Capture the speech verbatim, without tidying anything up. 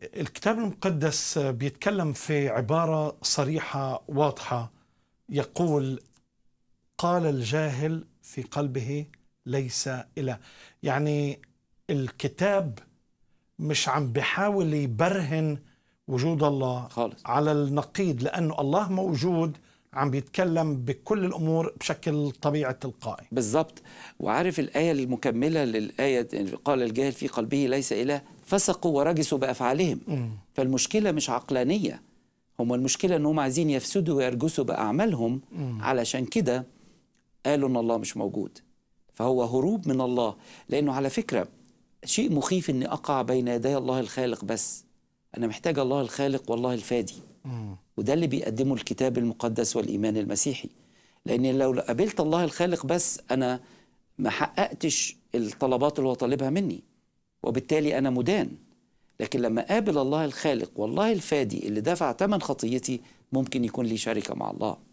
الكتاب المقدس بيتكلم في عبارة صريحة واضحة، يقول: قال الجاهل في قلبه ليس إله. يعني الكتاب مش عم بيحاول يبرهن وجود الله خالص. على النقيض، لأنه الله موجود، عم بيتكلم بكل الأمور بشكل طبيعي تلقائي. بالضبط. وعارف الآية المكملة للآية، قال الجاهل في قلبه ليس إله، فسقوا ورجسوا بأفعالهم. م. فالمشكلة مش عقلانية، هم المشكلة أنهم عايزين يفسدوا ويرجسوا بأعمالهم. م. علشان كده قالوا أن الله مش موجود، فهو هروب من الله. لأنه على فكرة شيء مخيف أني أقع بين يدي الله الخالق، بس أنا محتاج الله الخالق والله الفادي. م. وده اللي بيقدمه الكتاب المقدس والإيمان المسيحي. لأن لو قابلت الله الخالق بس، أنا ما حققتش الطلبات اللي هو طالبها مني، وبالتالي أنا مدان. لكن لما قابل الله الخالق والله الفادي اللي دفع ثمن خطيتي، ممكن يكون لي شركة مع الله.